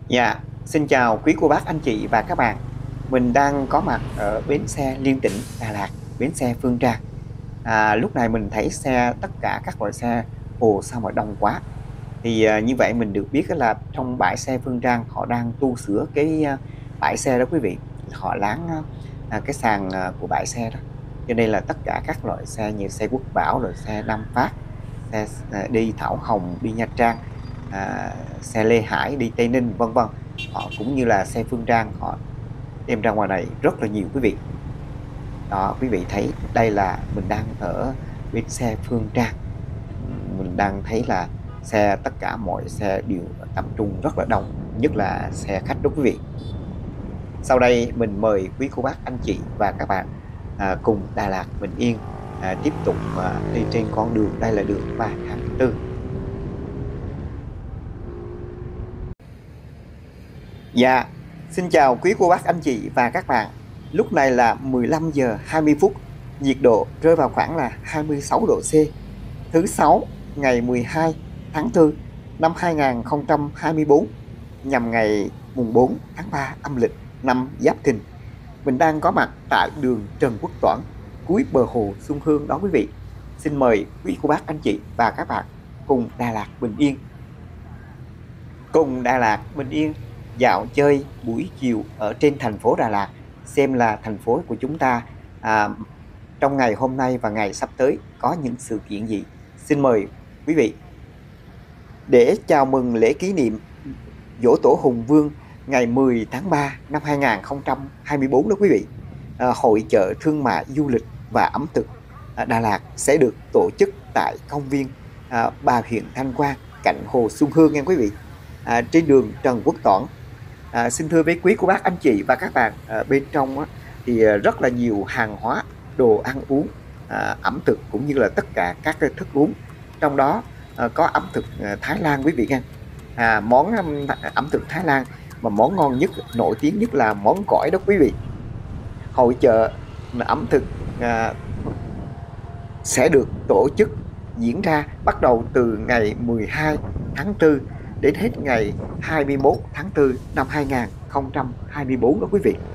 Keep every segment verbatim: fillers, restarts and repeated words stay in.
Dạ, xin chào quý cô bác anh chị và các bạn. Mình đang có mặt ở bến xe Liên Tỉnh, Đà Lạt, bến xe Phương Trang. À, lúc này mình thấy xe tất cả các loại xe, ồ sao mà đông quá. Thì à, như vậy mình được biết là trong bãi xe Phương Trang họ đang tu sửa cái à, bãi xe đó quý vị. Họ láng à, cái sàn à, của bãi xe đó. Cho nên là tất cả các loại xe như xe Quốc Bảo, rồi xe Nam Phát, xe à, đi Thảo Hồng, đi Nha Trang, à, xe Lê Hải đi Tây Ninh, vân vân, họ cũng như là xe Phương Trang họ đem ra ngoài này rất là nhiều quý vị. Đó, quý vị thấy đây là mình đang ở bến xe Phương Trang. Mình đang thấy là xe, tất cả mọi xe đều tập trung rất là đông, nhất là xe khách đó quý vị. Sau đây mình mời quý cô bác anh chị và các bạn à, cùng Đà Lạt Bình Yên à, tiếp tục à, đi trên con đường, đây là đường ba tháng tư. Dạ, xin chào quý cô bác anh chị và các bạn. Lúc này là mười lăm giờ hai mươi phút, nhiệt độ rơi vào khoảng là hai mươi sáu độ C. Thứ sáu, ngày mười hai tháng tư năm hai nghìn không trăm hai mươi tư, nhằm ngày mùng bốn tháng ba âm lịch năm Giáp Thìn. Mình đang có mặt tại đường Trần Quốc Toản, cuối bờ hồ Xuân Hương đó quý vị. Xin mời quý cô bác anh chị và các bạn cùng Đà Lạt Bình Yên cùng Đà Lạt Bình Yên dạo chơi buổi chiều ở trên thành phố Đà Lạt, xem là thành phố của chúng ta à, trong ngày hôm nay và ngày sắp tới có những sự kiện gì. Xin mời quý vị. Để chào mừng lễ kỷ niệm Giỗ Tổ Hùng Vương ngày mười tháng ba năm hai nghìn không trăm hai mươi tư đó quý vị, à, hội chợ thương mại du lịch và ẩm thực à, Đà Lạt sẽ được tổ chức tại công viên à, Bà Huyện Thanh Quan, cạnh hồ Xuân Hương nha quý vị, à, trên đường Trần Quốc Toản. À, xin thưa với quý cô bác anh chị và các bạn, à, bên trong á, thì à, rất là nhiều hàng hóa, đồ ăn uống, à, ẩm thực cũng như là tất cả các cái thức uống. Trong đó à, có ẩm thực à, Thái Lan quý vị nha. À, món um, ẩm thực Thái Lan mà món ngon nhất, nổi tiếng nhất là món gỏi đó quý vị. Hội chợ ẩm thực à, sẽ được tổ chức diễn ra bắt đầu từ ngày mười hai tháng tư đến hết ngày hai mươi mốt tháng tư năm hai nghìn không trăm hai mươi tư đó quý vị.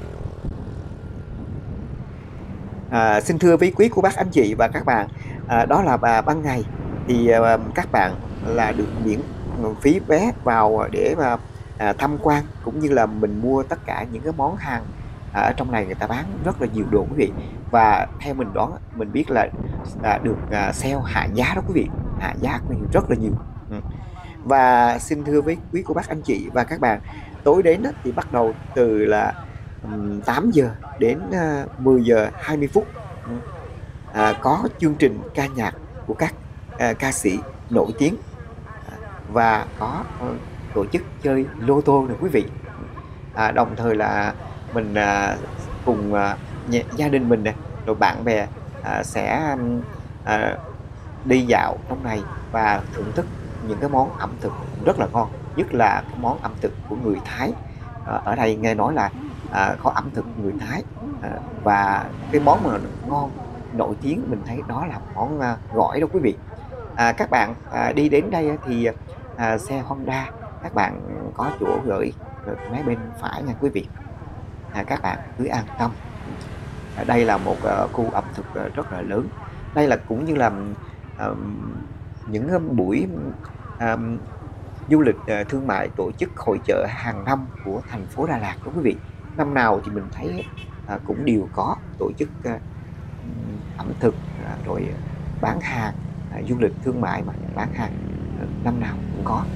À, xin thưa với quý cô bác anh chị và các bạn, à, đó là bà ban ngày thì à, các bạn là được miễn phí vé vào để mà à, tham quan, cũng như là mình mua tất cả những cái món hàng à, ở trong này người ta bán rất là nhiều đồ quý vị. Và theo mình đoán, mình biết là à, được à, sale hạ giá đó quý vị, hạ giá rất là nhiều. Ừ. Và xin thưa với quý cô bác anh chị và các bạn, tối đến á, thì bắt đầu từ là um, tám giờ đến uh, mười giờ hai mươi phút, à, có chương trình ca nhạc của các à, ca sĩ nổi tiếng, à, và có uh, tổ chức chơi lô tô này quý vị. À, đồng thời là mình à, cùng à, nhà, gia đình mình này, rồi bạn bè à, sẽ à, đi dạo trong này và thưởng thức những cái món ẩm thực rất là ngon, nhất là cái món ẩm thực của người Thái. À, ở đây nghe nói là à, có ẩm thực người Thái, à, và cái món mà ngon nổi tiếng mình thấy đó là món à, gỏi đó quý vị. À, các bạn à, đi đến đây thì à, xe Honda các bạn có chỗ gửi mé bên phải nha quý vị. À, các bạn cứ an tâm. À, đây là một uh, khu ẩm thực uh, rất là lớn. Đây là cũng như là uh, những uh, buổi uh, du lịch uh, thương mại tổ chức hội chợ hàng năm của thành phố Đà Lạt đó quý vị. Năm nào thì mình thấy uh, cũng đều có tổ chức uh, ẩm thực, uh, rồi bán hàng, uh, du lịch thương mại mà bán hàng uh, năm nào cũng có.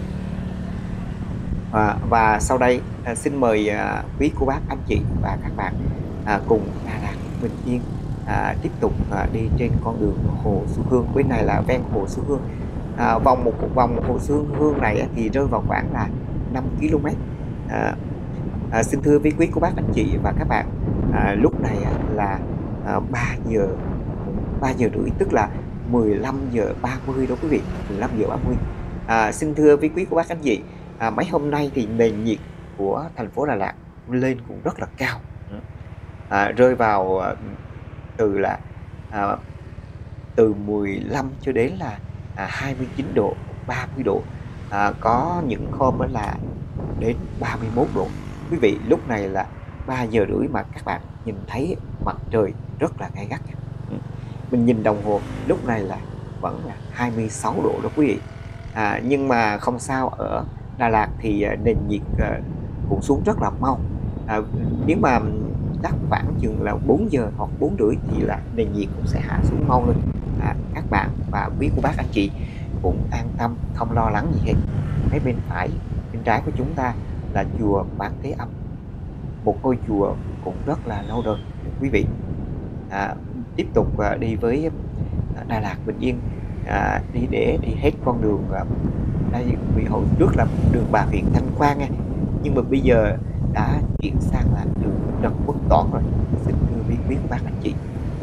À, và sau đây à, xin mời à, quý cô bác anh chị và các bạn à, cùng Đà Lạt Bình Yên à, tiếp tục à, đi trên con đường hồ Xuân Hương. Bên này là ven hồ Xuân Hương. À, vòng một, một vòng hồ Xuân Hương này thì rơi vào khoảng là năm ki lô mét. À, à, xin thưa với quý cô bác anh chị và các bạn, à, lúc này là à, ba giờ ba giờ rưỡi, tức là mười lăm giờ ba mươi đó quý vị, mười lăm giờ ba mươi. À, xin thưa với quý cô bác anh chị, à, mấy hôm nay thì nền nhiệt của thành phố Đà Lạt lên cũng rất là cao, à, rơi vào à, từ là à, từ mười lăm cho đến là à, hai mươi chín độ, ba mươi độ. à, có những hôm á là đến ba mươi mốt độ. Quý vị, lúc này là ba giờ rưỡi mà các bạn nhìn thấy mặt trời rất là gay gắt nha. Ừm, mình nhìn đồng hồ lúc này là vẫn là hai mươi sáu độ đó quý vị. À, nhưng mà không sao, ở Đà Lạt thì, à, nền nhiệt, ờ, cũng xuống rất là mau. À, nếu mà chắc khoảng chừng là bốn giờ hoặc bốn rưỡi thì là nền nhiệt cũng sẽ hạ xuống mau thôi. À, các bạn và quý cô bác anh chị cũng an tâm, không lo lắng gì hết. Phía bên phải, bên trái của chúng ta là chùa Quán Thế Âm, một ngôi chùa cũng rất là lâu đời quý vị. À, tiếp tục, à, đi với, à, Đà Lạt, Bình Yên, à, đi để đi hết con đường, à, đây vì hồi trước là đường Bà Huyện Thanh Quan nha, nhưng mà bây giờ đã chuyển sang là đường Trần Quốc Toản rồi. Xin thưa quý quý cô bác anh chị.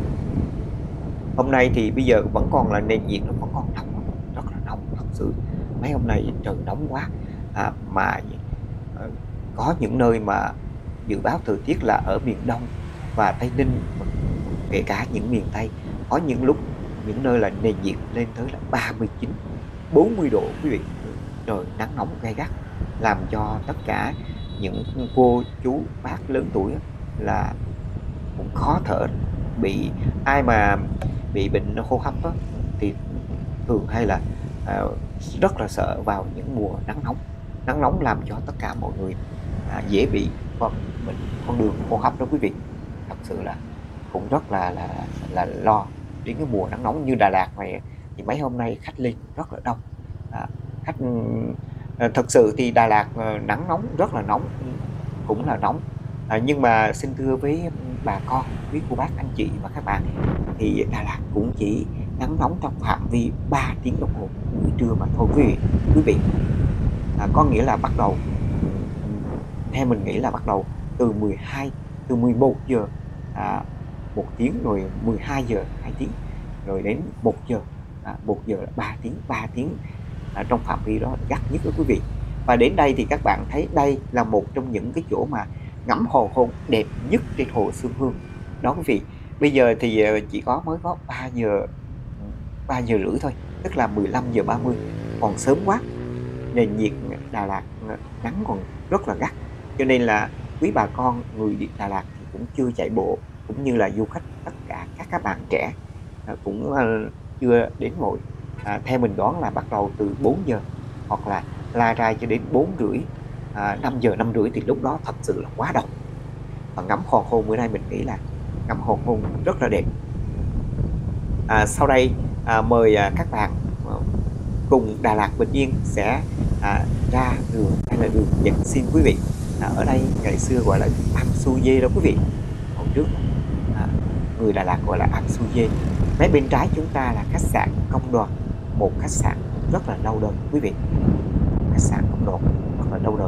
Hôm nay thì bây giờ vẫn còn là nền nhiệt nó vẫn còn nóng, rất là nóng thật sự. Mấy hôm nay trời nóng quá, à, mà, ờ, có những nơi mà dự báo thời tiết là ở miền Đông và Tây Ninh, và kể cả những miền Tây, có những lúc những nơi là nền nhiệt lên tới là ba mươi chín, bốn mươi độ quý vị. Trời nắng nóng gay gắt, làm cho tất cả những cô chú bác lớn tuổi á là cũng khó thở, bị ai mà bị bệnh hô hấp á, thì thường hay là, ờ, rất là sợ vào những mùa nắng nóng. Nắng nóng làm cho tất cả mọi người, à, dễ bị con bệnh con đường hô hấp đó quý vị. Thật sự là cũng rất là là là lo đến cái mùa nắng nóng như Đà Lạt này thì mấy hôm nay khách lên rất là đông. À, khách, ừm, ờ, thực sự thì Đà Lạt, ờ, nắng nóng rất là nóng, ừm, cũng là nóng. À, nhưng mà xin thưa với, bà con, quý cô bác, anh chị và các bạn, thì Đà Lạt cũng chỉ nắng nóng trong phạm vi ba tiếng đồng hồ buổi trưa mà thôi quý vị quý vị. À, có nghĩa là bắt đầu, ừm, ừm, theo mình nghĩ là bắt đầu từ mười hai từ mười một giờ, à, một tiếng, rồi mười hai giờ hai tiếng, rồi đến một giờ, à, một giờ là ba tiếng, ba tiếng, à, trong phạm vi đó gắt nhất đó quý vị. Và đến đây thì các bạn thấy đây là một trong những cái chỗ mà ngắm hoàng hôn đẹp nhất trên hồ Xuân Hương. Đó quý vị, bây giờ thì, ờ, chỉ có mới có ba giờ, ừm, ba giờ rưỡi thôi, tức là mười lăm giờ ba mươi, còn sớm quá. Nền nhiệt, Đà Lạt, ờ, nắng còn rất là gắt, cho nên là quý bà con người đi Đà Lạt thì cũng chưa chạy bộ, cũng như là du khách tất cả các các bạn trẻ, ờ, cũng, ơ, chưa đến vội. À, theo mình đoán là bắt đầu từ bốn giờ hoặc là la rai cho đến bốn rưỡi, à, năm giờ, năm rưỡi thì lúc đó thật sự là quá đông. Và ngắm hoàng hôn bữa nay mình nghĩ là ngắm hoàng hôn rất là đẹp. À, sau đây, à, mời, à, các bạn, ờ, cùng Đà Lạt Bình Yên sẽ, à, ra đường hay là đường Dạch Sim quý vị. À, ở đây ngày xưa gọi là Am Su Dê đó quý vị. Hồi trước, à, người Đà Lạt gọi là Am Su Dê. Mé bên trái chúng ta là khách sạn Công Đoàn, một khách sạn rất là lâu đời quý vị. Khách sạn Công Đoàn rất là lâu đời.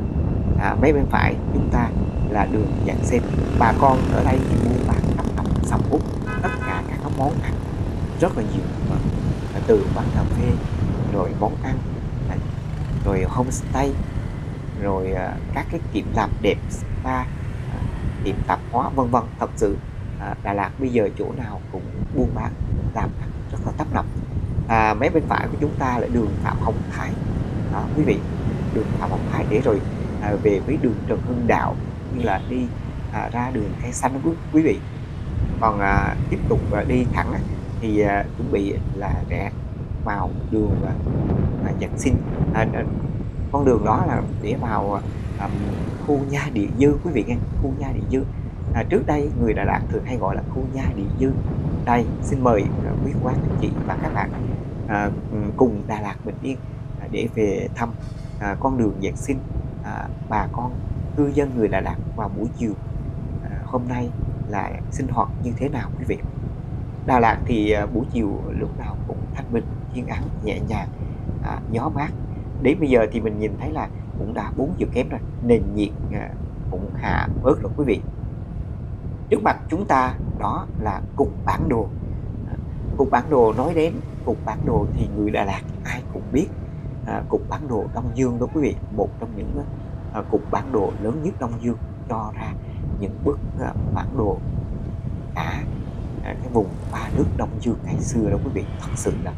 À, mé bên phải chúng ta là đường Dạch Sim. Bà con ở đây thì buôn bán tấp nập sầm uất, tất cả các cái món ăn rất là nhiều, ờ, từ quán cà phê, rồi món ăn, à, rồi homestay, rồi, à, các cái tiệm làm đẹp, spa, à, tiệm tạp hóa, vân vân. Thật sự, à, Đà Lạt bây giờ chỗ nào cũng buôn bán, làm ăn rất là tấp nập. À, mé bên phải của chúng ta là đường Phạm Hồng Thái, đó quý vị, đường Phạm Hồng Thái để rồi, à, về với đường Trần Hưng Đạo, như là đi, à, ra đường Cây Xanh đó quý quý vị. Còn, à, tiếp tục, à, đi thẳng á, thì, à, chuẩn bị là rẽ vào đường, à, à, Dạch Sim. À, à, con đường đó là để vào, à, ừm, khu Nha Địa Dư quý vị nghe, khu Nha Địa Dư. À, trước đây người Đà Lạt thường hay gọi là khu Nha Địa Dư. Đây, xin mời, à, quý cô bác, anh chị và các bạn, à, ừm, cùng Đà Lạt Bình Yên, à, để về thăm, à, con đường Dạch Sim, à, bà con cư dân người Đà Lạt vào buổi chiều, à, hôm nay là sinh hoạt như thế nào quý vị. Đà Lạt thì, à, buổi chiều lúc nào cũng thanh bình, yên ắng, nhẹ nhàng, à, gió mát. Đến bây giờ thì mình nhìn thấy là cũng đã bốn giờ kém rồi, nền nhiệt, à, cũng hạ bớt rồi quý vị. Trước mặt chúng ta đó là cục bản đồ. À, cục bản đồ nói đến cục bản đồ thì người Đà Lạt ai cũng biết, à, cục bản đồ Đông Dương đó quý vị, một trong những, à, cục bản đồ lớn nhất Đông Dương, cho ra những bức, à, bản đồ cả, à, cái vùng ba nước Đông Dương ngày xưa đó quý vị. Thật sự là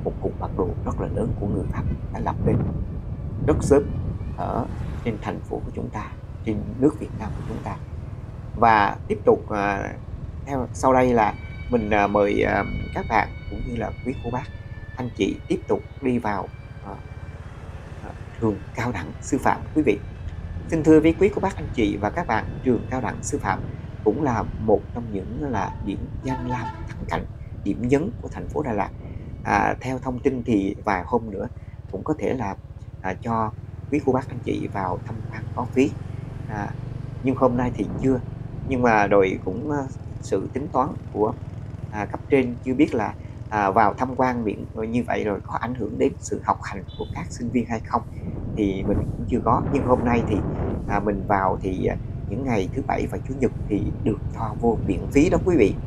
một cục bản đồ rất là lớn của người Pháp đã lập lên rất sớm ở trên thành phố của chúng ta, trên nước Việt Nam của chúng ta. Và tiếp tục à, theo sau đây là mình à, mời à, các bạn cũng như là quý cô bác anh chị tiếp tục đi vào à, à, trường cao đẳng sư phạm quý vị. Xin thưa với quý cô bác anh chị và các bạn, trường cao đẳng sư phạm cũng là một trong những là điểm danh lam thắng cảnh, điểm nhấn của thành phố Đà Lạt. À, theo thông tin thì vài hôm nữa cũng có thể là à, cho quý cô bác anh chị vào tham quan có phí, à, nhưng hôm nay thì chưa. Nhưng mà rồi cũng uh, sự tính toán của à, cấp trên chưa biết là à, vào tham quan miễn như vậy rồi có ảnh hưởng đến sự học hành của các sinh viên hay không, thì mình cũng chưa có. Nhưng hôm nay thì à, mình vào thì à, những ngày thứ bảy và chủ nhật thì được cho vô miễn phí đó quý vị,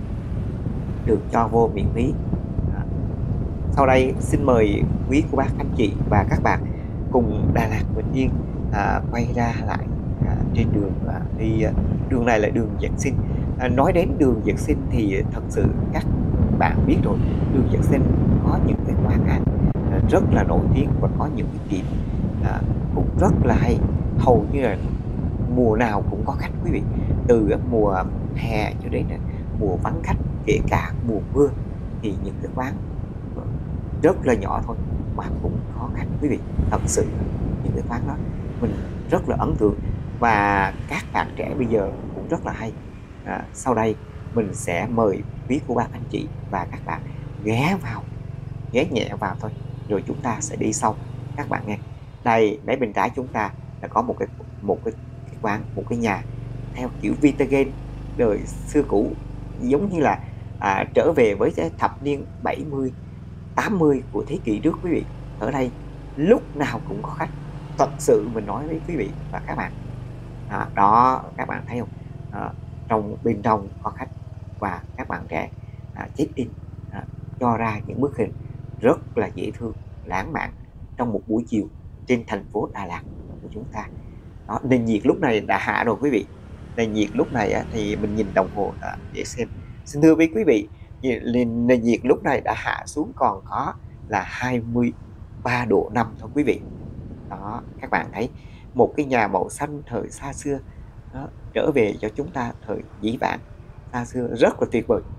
được cho vô miễn phí. À, sau đây xin mời quý cô bác anh chị và các bạn cùng Đà Lạt Bình Yên à, quay ra lại à, trên đường à, đi à, đường này là đường Giảng Sinh. À, nói đến đường Giảng Sinh thì thật sự các bạn biết rồi, đường Giảng Sinh có những cái quán ăn à, rất là nổi tiếng và có những cái tiệm à, cũng rất là hay, hầu như là mùa nào cũng có khách quý vị, từ mùa hè cho đến mùa vắng khách, kể cả mùa mưa thì những cái quán rất là nhỏ thôi mà cũng có khách quý vị. Thật sự những cái quán đó mình rất là ấn tượng và các bạn trẻ bây giờ cũng rất là hay. À, sau đây mình sẽ mời quý cô bác anh chị và các bạn ghé vào, ghé nhẹ vào thôi, rồi chúng ta sẽ đi sau các bạn nghe. Đây, mấy bên trái chúng ta là có một cái một cái, cái quán, một cái nhà theo kiểu Vitagen đời xưa cũ, giống như là à, trở về với cái thập niên bảy mươi tám mươi của thế kỷ trước quý vị. Ở đây lúc nào cũng có khách, thật sự mình nói với quý vị và các bạn. À, đó các bạn thấy không, à, trong bên trong có khách và các bạn trẻ à, check in à, cho ra những bức hình rất là dễ thương, lãng mạn trong một buổi chiều trên thành phố Đà Lạt của chúng ta. Đó, nền nhiệt lúc này đã hạ rồi quý vị. Nền nhiệt lúc này á, thì mình nhìn đồng hồ à, để xem. Xin thưa với quý vị, nền, nền nhiệt lúc này đã hạ xuống còn có là hai mươi ba độ năm thôi quý vị. Đó, các bạn thấy một cái nhà màu xanh thời xa xưa đó, trở về cho chúng ta thời dĩ vãng xa xưa rất là tuyệt vời.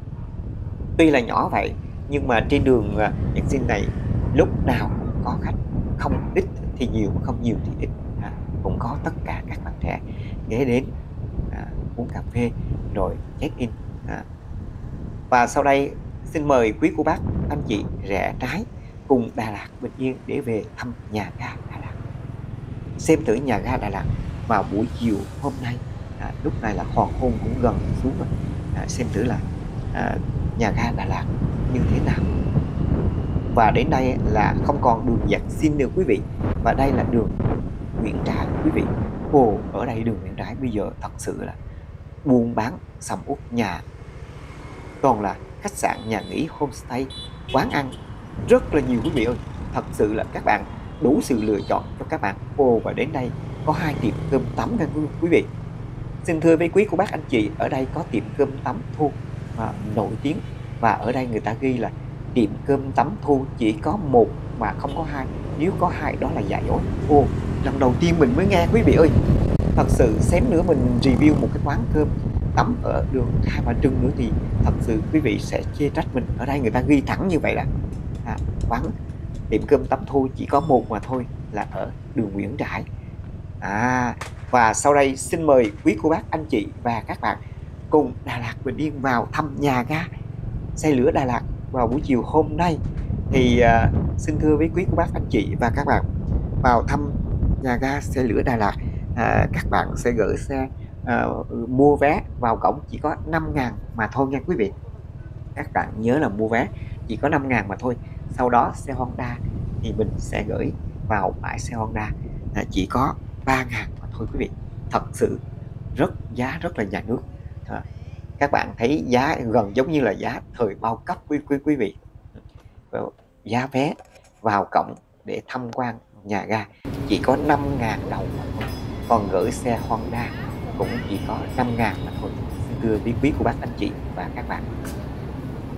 Tuy là nhỏ vậy nhưng mà trên đường uh, Giảng Sinh này lúc nào cũng có khách, không ít thì nhiều, không nhiều thì ít, à, cũng có tất cả các bạn trẻ ghé đến à, uống cà phê rồi check in. À. Và sau đây xin mời quý cô bác anh chị rẽ trái cùng Đà Lạt Bình Yên để về thăm nhà ga Đà Lạt, xem thử nhà ga Đà Lạt vào buổi chiều hôm nay. À, lúc này là hoàng hôn cũng gần xuống rồi, à, xem thử là à, nhà ga Đà Lạt như thế nào. Và đến đây là không còn đường Giảng Sinh nữa quý vị, và đây là đường Nguyễn Trãi quý vị. Ồ, ở đây đường Nguyễn Trãi bây giờ thật sự là buôn bán sầm uất, nhà toàn là khách sạn, nhà nghỉ, homestay, quán ăn rất là nhiều quý vị ơi. Thật sự là các bạn đủ sự lựa chọn cho các bạn. Ồ, và đến đây có hai tiệm cơm tấm nha quý vị. Xin thưa với quý cô bác anh chị, ở đây có tiệm cơm tấm Thu à, nổi tiếng, và ở đây người ta ghi là tiệm cơm tấm Thu chỉ có một mà không có hai, nếu có hai đó là giả dối. Ồ, lần đầu tiên mình mới nghe quý vị ơi. Thật sự xém nữa mình review một cái quán cơm tấm ở đường Hai Bà Trưng nữa thì thật sự quý vị sẽ chê trách mình. Ở đây người ta ghi thẳng như vậy là à, quán tiệm cơm tấm Thu chỉ có một mà thôi, là ở đường Nguyễn Trãi. À, và sau đây xin mời quý cô bác anh chị và các bạn cùng Đà Lạt Bình Yên vào thăm nhà ga xe lửa Đà Lạt vào buổi chiều hôm nay. Thì à, xin thưa với quý cô bác anh chị và các bạn, vào thăm nhà ga xe lửa Đà Lạt à, các bạn sẽ gửi xe à, mua vé vào cổng chỉ có năm ngàn mà thôi nha quý vị. Các bạn nhớ là mua vé chỉ có năm ngàn mà thôi. Sau đó xe Honda thì mình sẽ gửi vào bãi xe Honda à, chỉ có ba ngàn mà thôi quý vị. Thật sự rất giá rất là nhà nước. À, các bạn thấy giá gần giống như là giá thời bao cấp quý quý quý vị. Giá vé vào cổng để tham quan nhà ga chỉ có năm ngàn đồng mà thôi. Còn gửi xe Honda cũng chỉ có năm ngàn mà thôi. Xin thưa quý quý của bác anh chị và các bạn.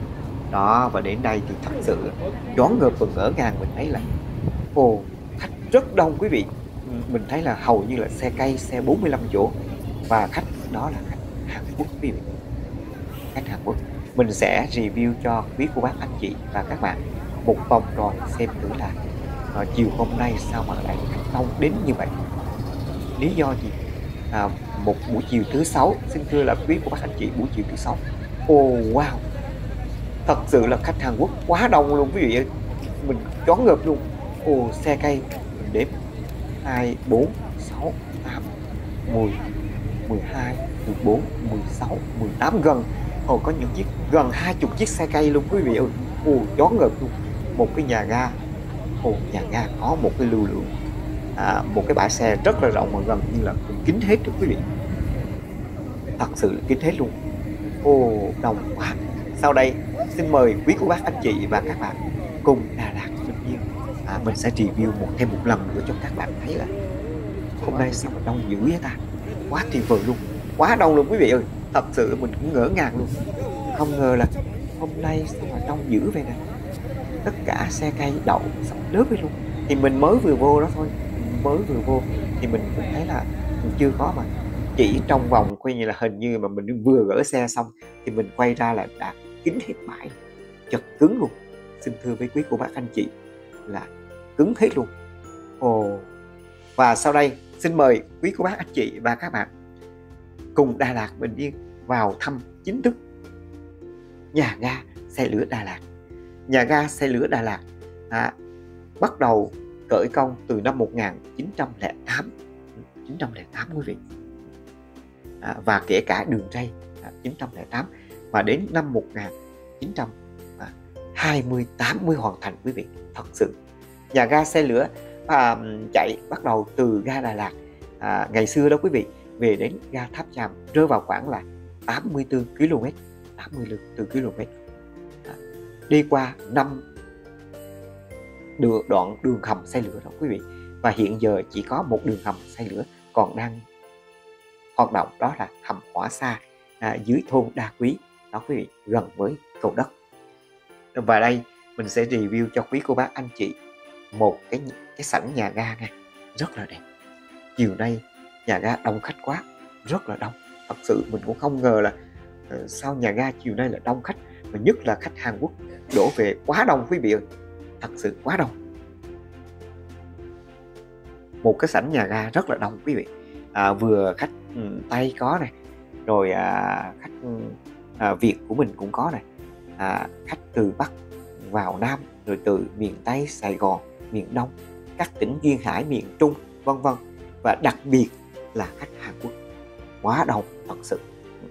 Đó, và đến đây thì thật sự choáng ngợp và ngỡ ngàng, mình thấy là, ồ, khách rất đông quý vị. Ừm, mình thấy là hầu như là xe cây, xe bốn mươi lăm chỗ và khách đó là khách Hàn Quốc quý vị. Khách Hàn Quốc. Mình sẽ review cho quý cô bác anh chị và các bạn một vòng tròn xem thử là, ờ, chiều hôm nay sao mà lại khách đông đến như vậy. Lý do gì? À, một buổi chiều thứ Sáu, xin thưa là quý cô bác anh chị, buổi chiều thứ Sáu. Ồ, wow! Thật sự là khách Hàn Quốc quá đông luôn quý vị ơi, mình choáng ngợp luôn. Ồ, xe cây mình đếm hai, bốn, sáu, tám, mười, mười hai, mười bốn, mười sáu, mười tám, gần ồ, có những chiếc gần hai chục chiếc xe cây luôn quý vị ơi. Ồ, choáng ngợp luôn. Một cái nhà ga, ồ, nhà ga có một cái lưu lượng, à, một cái bãi xe rất là rộng mà gần như là cũng kín hết đó quý vị. Thật sự là kín hết luôn. Ồ, đông quá! Sau đây xin mời quý cô bác anh chị và các bạn cùng Đà Lạt Bình Yên, à, mình sẽ review một thêm một lần nữa cho các bạn thấy là hôm nay sao mà đông dữ vậy ta? Quá tuyệt vời luôn, quá đông luôn quý vị ơi! Thật sự mình cũng ngỡ ngàng luôn, không ngờ là hôm nay sao mà đông dữ vậy nè. Tất cả xe cây đậu sắp lớp hết luôn, thì mình mới vừa vô đó thôi, mình mới vừa vô thì mình cũng thấy là mình chưa có mà chỉ trong vòng coi như là hình như mà mình vừa gửi xe xong thì mình quay ra là đã kín hết bãi, chật cứng luôn. Xin thưa với quý cô bác anh chị là cứng hết luôn. Ồ, và sau đây xin mời quý cô bác anh chị và các bạn cùng Đà Lạt Bình Yên vào thăm chính thức nhà ga xe lửa Đà Lạt. Nhà ga xe lửa Đà Lạt à, bắt đầu khởi công từ năm một nghìn chín trăm lẻ tám, chín trăm lẻ tám quý vị, à, và kể cả đường ray à, chín trăm lẻ tám, và đến năm một nghìn chín trăm hai mươi tám mới hoàn thành quý vị. Thật sự nhà ga xe lửa à, chạy bắt đầu từ ga Đà Lạt à, ngày xưa đó quý vị, về đến ga Tháp Chàm rơi vào khoảng là tám mươi tư ki lô mét, tám mươi tư ki lô mét, à, đi qua năm đường đoạn đường hầm xe lửa đó quý vị. Và hiện giờ chỉ có một đường hầm xe lửa còn đang hoạt động, đó là hầm Hỏa Xa à, dưới thôn Đa Quý đó quý vị, gần với cầu đất. Và đây mình sẽ review cho quý cô bác anh chị một cái cái sảnh nhà ga nha, rất là đẹp. Chiều nay nhà ga đông khách quá, rất là đông. Thật sự mình cũng không ngờ là uh, sao nhà ga chiều nay là đông khách, mà nhất là khách Hàn Quốc đổ về quá đông quý vị ơi, thật sự quá đông. Một cái sảnh nhà ga rất là đông quý vị, à, vừa khách um, Tây có này, rồi à, khách à, Việt của mình cũng có này, à, khách từ Bắc vào Nam, rồi từ miền Tây, Sài Gòn, miền Đông, các tỉnh duyên hải, miền Trung, vân vân, và đặc biệt là khách Hàn Quốc quá đông thật sự.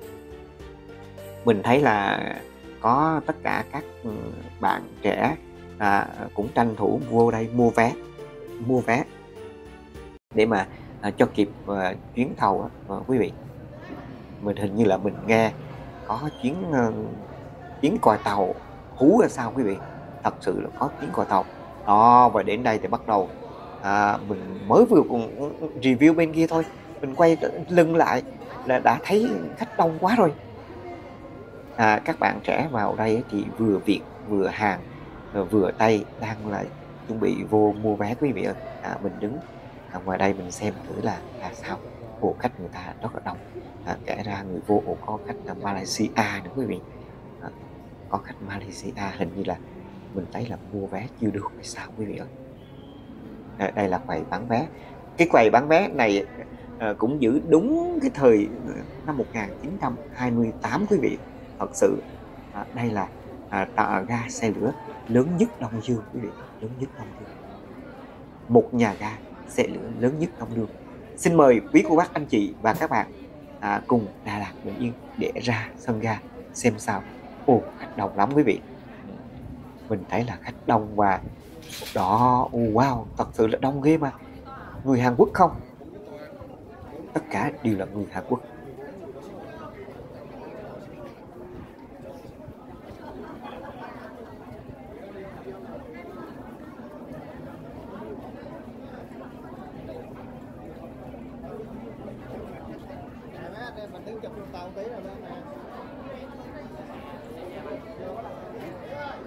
Mình thấy là có tất cả các bạn trẻ à, cũng tranh thủ vô đây mua vé, mua vé để mà à, cho kịp à, chuyến tàu à, quý vị. Mình hình như là mình nghe có chuyến uh, chuyến còi tàu hú là sao quý vị, thật sự là có chuyến còi tàu đó. Và đến đây thì bắt đầu à, mình mới vừa cùng review bên kia thôi, mình quay lưng lại là đã thấy khách đông quá rồi. À, các bạn trẻ vào đây thì vừa Việt vừa Hàn vừa Tây đang lại chuẩn bị vô mua vé quý vị ơi. À, mình đứng à, ngoài đây mình xem thử là là sao. Ồ, khách người ta rất là đông, à, kể ra người vô ồ, có khách là Malaysia nữa quý vị, à, có khách Malaysia hình như là mình thấy là mua vé chưa được hay sao quý vị ơi. À, đây là quầy bán vé, cái quầy bán vé này à, cũng giữ đúng cái thời năm một nghìn chín trăm hai mươi tám quý vị. Thật sự à, đây là à, ga xe lửa lớn nhất Đông Dương quý vị, lớn nhất Đông Dương, một nhà ga xe lửa lớn nhất Đông Dương. Xin mời quý cô bác anh chị và các bạn à, cùng Đà Lạt Bình Yên để ra sân ga xem sao. Ồ, khách đông lắm quý vị, mình thấy là khách đông và đó, oh, wow, thật sự là đông ghê mà. Người Hàn Quốc không, tất cả đều là người Hàn Quốc.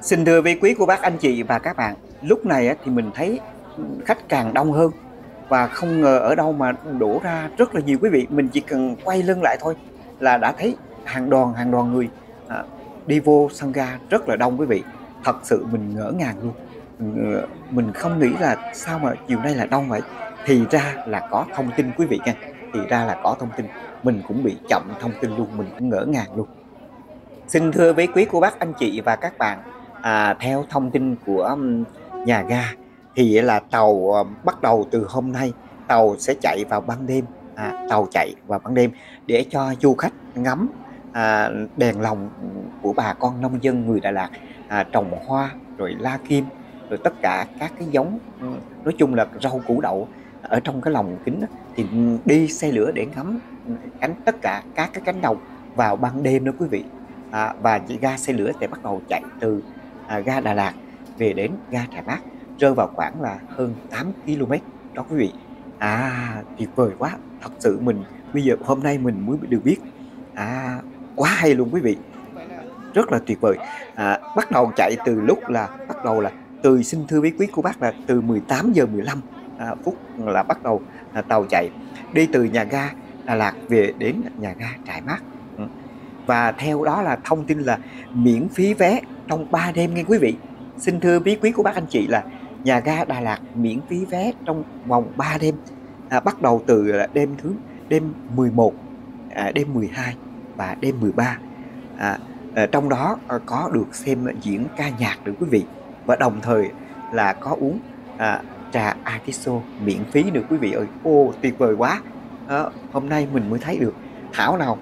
Xin thưa quý quý cô bác anh chị và các bạn, lúc này á, thì mình thấy khách càng đông hơn và không ngờ ở đâu mà đổ ra rất là nhiều quý vị. Mình chỉ cần quay lưng lại thôi là đã thấy hàng đoàn hàng đoàn người à, đi vô sân ga rất là đông quý vị. Thật sự mình ngỡ ngàng luôn. Mình, mình không nghĩ là sao mà chiều nay là đông vậy. Thì ra là có thông tin quý vị nha. Thì ra là có thông tin. Mình cũng bị chậm thông tin luôn, mình cũng ngỡ ngàng luôn. Xin thưa với quý cô bác anh chị và các bạn, à, theo thông tin của um, nhà ga thì là tàu uh, bắt đầu từ hôm nay tàu sẽ chạy vào ban đêm, à, tàu chạy vào ban đêm để cho du khách ngắm à, đèn lồng của bà con nông dân người Đà Lạt à, trồng hoa rồi la kim rồi tất cả các cái giống, nói chung là rau củ đậu ở trong cái lồng kính đó, thì đi xe lửa để ngắm cánh tất cả các cái cánh đồng vào ban đêm đó quý vị. À, và ga xe lửa sẽ bắt đầu chạy từ à, ga Đà Lạt về đến ga Trà Bác, rơi vào khoảng là hơn tám ki lô mét đó quý vị. À, tuyệt vời quá, thật sự mình bây giờ hôm nay mình mới được biết. À, quá hay luôn quý vị, rất là tuyệt vời. À, bắt đầu chạy từ lúc là bắt đầu là từ xin thưa với quý cô bác là từ mười tám giờ mười lăm à, phút là bắt đầu à, tàu chạy đi từ nhà ga Đà Lạt về đến nhà ga Trà Bác. Ừ. Và theo đó là thông tin là miễn phí vé trong ba đêm nghe quý vị. Xin thưa quý quý của bác anh chị là nhà ga Đà Lạt miễn phí vé trong vòng ba đêm, à, bắt đầu từ đêm thứ đêm mười một, à, đêm mười hai và đêm mười ba. À, à, trong đó à, có được xem diễn ca nhạc được quý vị, và đồng thời là có uống à, trà atiso miễn phí được quý vị ơi. Ô tuyệt vời quá. À, hôm nay mình mới thấy được thảo nào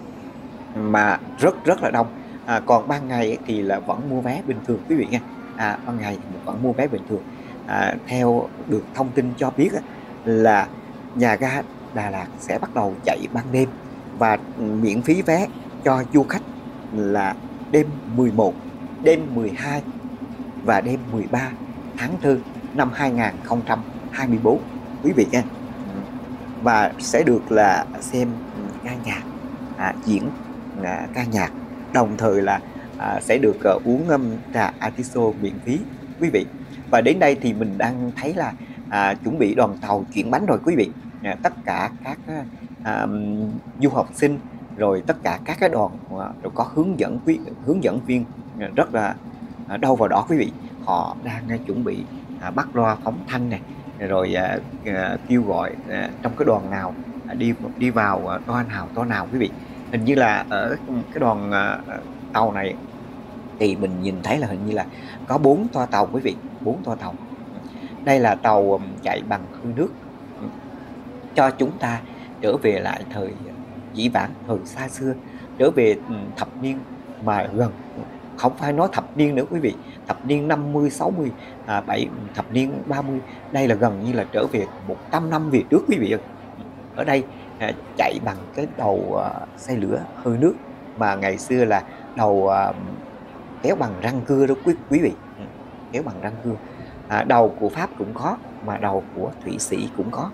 mà rất rất là đông. À, còn ban ngày thì là vẫn mua vé bình thường quý vị nha. À, ban ngày thì vẫn mua vé bình thường. À, theo được thông tin cho biết là nhà ga Đà Lạt sẽ bắt đầu chạy ban đêm và miễn phí vé cho du khách là đêm mười một, đêm mười hai và đêm mười ba tháng tư năm hai nghìn không trăm hai mươi tư quý vị nha. Và sẽ được là xem ca nhạc, à, diễn à, ca nhạc, đồng thời là à, sẽ được à, uống um, trà atiso miễn phí quý vị. Và đến đây thì mình đang thấy là à, chuẩn bị đoàn tàu chuyển bánh rồi quý vị. À, tất cả các à, du học sinh rồi tất cả các cái đoàn à, rồi có hướng dẫn quý hướng dẫn viên rất là à, đâu vào đó quý vị. Họ đang à, chuẩn bị à, bắt loa phóng thanh này, rồi à, à, kêu gọi à, trong cái đoàn nào à, đi đi vào à, toa nào toa nào quý vị. Hình như là ở cái đoàn à, tàu này thì mình nhìn thấy là hình như là có bốn toa tàu quý vị, bốn toa tàu. Đây là tàu chạy bằng hơi nước, cho chúng ta trở về lại thời dĩ vãng, thời xa xưa, trở về thập niên mà gần, không phải nói thập niên nữa quý vị, thập niên năm mươi, sáu mươi, à, bảy, thập niên ba mươi. Đây là gần như là trở về một trăm năm về trước quý vị. Ở đây à, chạy bằng cái đầu à, xe lửa hơi nước mà ngày xưa là đầu à, kéo bằng răng cưa đó quý, quý vị, kéo bằng răng cưa. À, đầu của Pháp cũng có, mà đầu của Thụy Sĩ cũng có.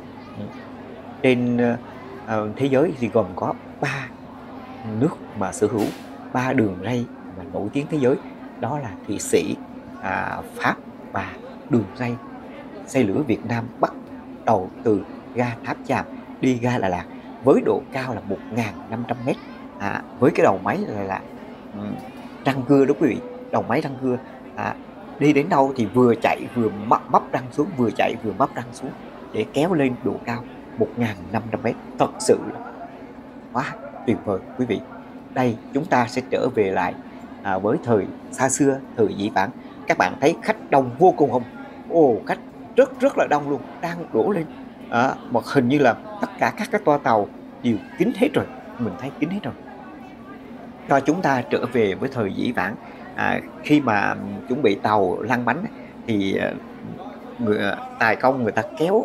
Trên à, thế giới thì gồm có ba nước mà sở hữu ba đường ray mà nổi tiếng thế giới, đó là Thụy Sĩ, à, Pháp và đường ray xe lửa Việt Nam bắt đầu từ ga Tháp Chàm đi ga Đà Lạt với độ cao là một nghìn năm trăm mét, à, với cái đầu máy là, là um, răng cưa đó quý vị, đầu máy răng cưa. À, đi đến đâu thì vừa chạy vừa mấp, mấp răng xuống, vừa chạy vừa mấp răng xuống để kéo lên độ cao một nghìn năm trăm mét. Thật sự quá tuyệt vời quý vị. Đây chúng ta sẽ trở về lại à, với thời xa xưa, thời dĩ vãng. Các bạn thấy khách đông vô cùng không? Ồ, khách rất rất là đông luôn, đang đổ lên. À, một hình như là tất cả các cái toa tàu đều kín hết rồi, mình thấy kín hết rồi. Cho chúng ta trở về với thời dĩ vãng. À, khi mà chuẩn bị tàu lăn bánh thì người tài công người ta kéo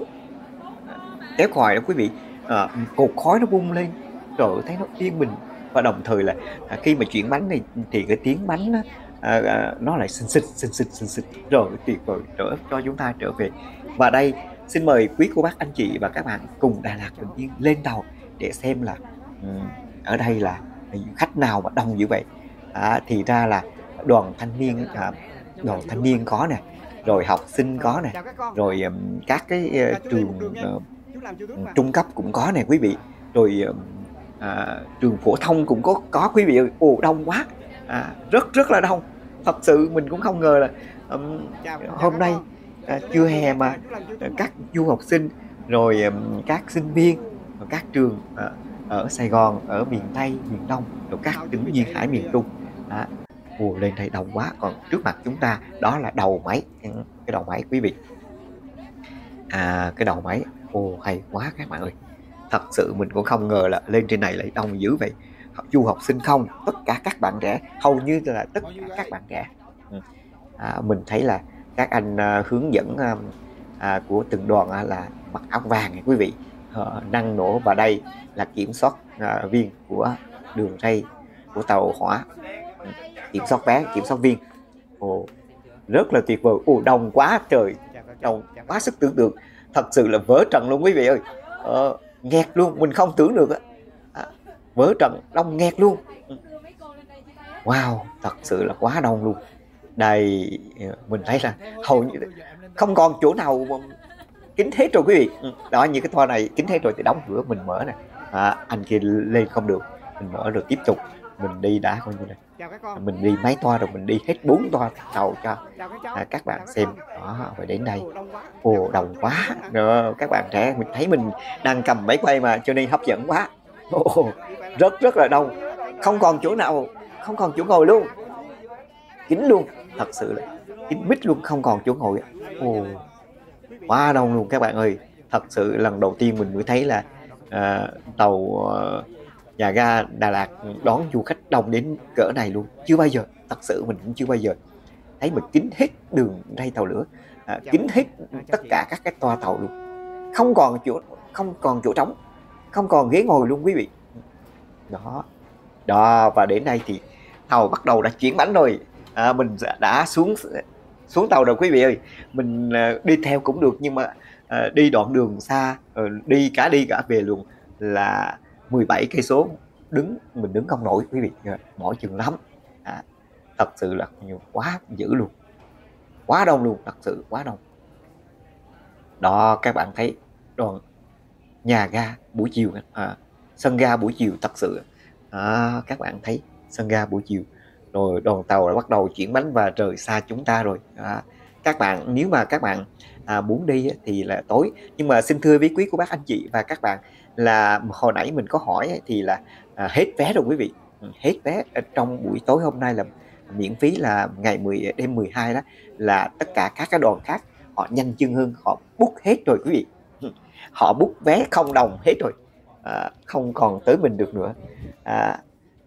kéo còi đó quý vị. À, cột khói nó bung lên, trời ơi, thấy nó yên bình. Và đồng thời là à, khi mà chuyển bánh này thì cái tiếng bánh á, à, à, nó lại xinh xịch xinh xịch xinh xịch rồi tuyệt vời trở cho chúng ta trở về. Và đây xin mời quý cô bác anh chị và các bạn cùng Đà Lạt Bình Yên lên tàu để xem là um, ở đây là khách nào mà đông như vậy. À, thì ra là đoàn thanh niên à, đoàn thanh niên có nè, rồi học sinh có nè, rồi um, các cái uh, trường uh, trung cấp cũng có nè quý vị, rồi uh, à, trường phổ thông cũng có có quý vị ơi. Ồ, đông quá, à, rất rất là đông. Thật sự mình cũng không ngờ là um, hôm nay à, trưa hè mà à, các du học sinh, rồi um, các sinh viên, rồi các trường à, ở Sài Gòn, ở miền Tây, miền Đông, rồi các tỉnh duyên hải miền Trung à, ồ, lên đây đông quá. Còn trước mặt chúng ta đó là đầu máy, cái đầu máy quý vị, à, cái đầu máy, ồ hay quá các bạn ơi. Thật sự mình cũng không ngờ là lên trên này lại đông dữ vậy. Du học sinh không, tất cả các bạn trẻ, hầu như là tất cả các bạn trẻ. À, mình thấy là các anh uh, hướng dẫn uh, à, của từng đoàn uh, là mặc áo vàng này quý vị, uh, năng nổ. Và đây là kiểm soát uh, viên của đường ray của tàu hỏa, kiểm soát vé, kiểm soát viên. Ồ, rất là tuyệt vời. Ồ, đông quá trời, đông quá sức tưởng tượng, thật sự là vỡ trận luôn quý vị ơi. Ờ, nghẹt luôn, mình không tưởng được á, à, vỡ trận, đông nghẹt luôn. Wow, thật sự là quá đông luôn. Đây mình thấy là hầu như không còn chỗ nào kín hết rồi quý vị. Đó, như cái toa này kín hết rồi thì đóng cửa, mình mở nè, à, anh kia lên không được, mình mở rồi tiếp tục mình đi, đã coi như này mình đi mấy toa rồi, mình đi hết bốn toa tàu cho à, các bạn xem. Đó, rồi đến đây, ồ đông quá. Rồi, các bạn trẻ mình thấy mình đang cầm máy quay mà cho nên hấp dẫn quá. Ồ, rất rất là đông, không còn chỗ nào, không còn chỗ ngồi luôn, kín luôn, thật sự là kín mít luôn, không còn chỗ ngồi. Ồ, quá đông luôn các bạn ơi. Thật sự lần đầu tiên mình mới thấy là à, tàu uh, nhà ga Đà Lạt đón du khách đông đến cỡ này luôn, chưa bao giờ, thật sự mình cũng chưa bao giờ thấy mình kín hết đường ray tàu lửa, à, kín hết tất cả các cái toa tàu luôn, không còn chỗ, không còn chỗ trống, không còn ghế ngồi luôn quý vị. Đó, đó, và đến đây thì tàu bắt đầu đã chuyển bánh rồi. À, mình đã xuống xuống tàu rồi quý vị ơi. Mình uh, đi theo cũng được, nhưng mà uh, đi đoạn đường xa, uh, đi cả đi cả về luôn là mười bảy cây số, đứng mình đứng không nổi quý vị, uh, mỏi chừng lắm. À, thật sự là quá dữ luôn, quá đông luôn, thật sự quá đông. Đó, các bạn thấy đoàn nhà ga buổi chiều, à, sân ga buổi chiều, thật sự à, các bạn thấy sân ga buổi chiều, rồi đoàn tàu đã bắt đầu chuyển bánh và rời xa chúng ta rồi. À, các bạn nếu mà các bạn à, muốn đi thì là tối, nhưng mà xin thưa với quý cô bác anh chị và các bạn là hồi nãy mình có hỏi thì là à, hết vé rồi quý vị, hết vé trong buổi tối hôm nay là miễn phí, là ngày mười đêm mười hai đó, là tất cả các cái đoàn khác họ nhanh chân hơn, họ book hết rồi quý vị, họ book vé không đồng hết rồi, à, không còn tới mình được nữa. À,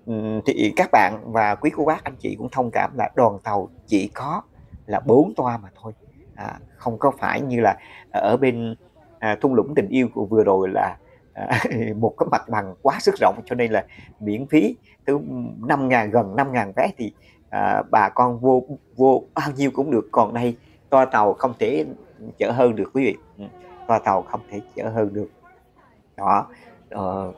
thì các bạn và quý cô bác anh chị cũng thông cảm là đoàn tàu chỉ có là bốn toa mà thôi, à, không có phải như là ở bên à, thung lũng tình yêu của vừa rồi là à, một cái mặt bằng quá sức rộng, cho nên là miễn phí từ năm ngàn, gần năm ngàn vé thì à, bà con vô vô bao nhiêu cũng được. Còn đây toa tàu không thể chở hơn được quý vị, toa tàu không thể chở hơn được. Đó, ờ,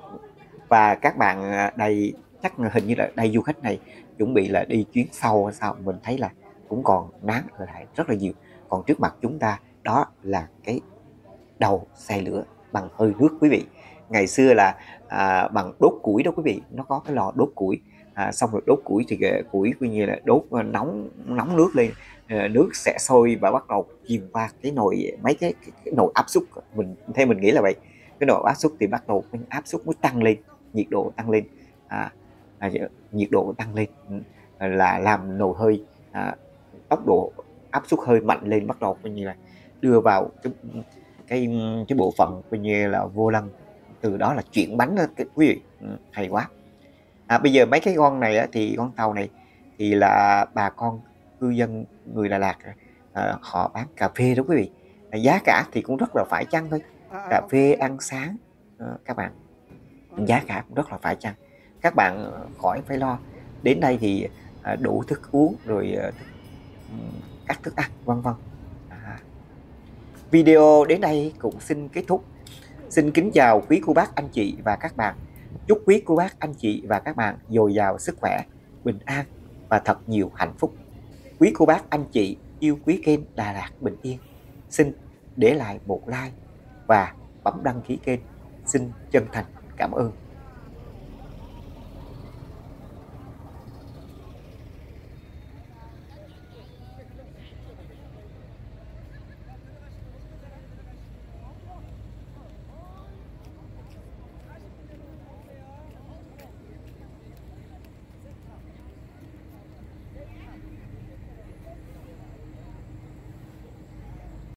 và các bạn đây chắc hình như là đây du khách này chuẩn bị là đi chuyến sau hay sao, mình thấy là cũng còn nán ở lại rất là nhiều. Còn trước mặt chúng ta đó là cái đầu xe lửa bằng hơi nước quý vị. Ngày xưa là à, bằng đốt củi đó quý vị, nó có cái lò đốt củi, à, xong rồi đốt củi thì củi coi như là đốt nóng nóng nước lên, nước sẽ sôi và bắt đầu chìm qua cái nồi, mấy cái, cái, cái nồi áp suất, mình theo mình nghĩ là vậy. Cái nồi áp suất thì bắt đầu cái áp suất mới tăng lên, nhiệt độ tăng lên, à, à, nhiệt độ tăng lên là làm nồi hơi, à, tốc độ áp suất hơi mạnh lên, bắt đầu coi như là đưa vào cái cái cái bộ phận coi như là vô lăng, từ đó là chuyển bánh đó, cái quý vị. Ừ, hay quá. À, bây giờ mấy cái con này á, thì con tàu này thì là bà con cư dân người Đà Lạt à, họ bán cà phê đó quý vị, à, giá cả thì cũng rất là phải chăng thôi, cà phê ăn sáng à, các bạn, giá cả cũng rất là phải chăng, các bạn khỏi phải lo. Đến đây thì à, đủ thức uống rồi à, các thức ăn vân vân. À, video đến đây cũng xin kết thúc. Xin kính chào quý cô bác anh chị và các bạn. Chúc quý cô bác anh chị và các bạn dồi dào sức khỏe, bình an và thật nhiều hạnh phúc. quý cô bác, anh chị yêu quý kênh Đà Lạt Bình Yên, xin để lại một like và bấm đăng ký kênh. Xin chân thành cảm ơn.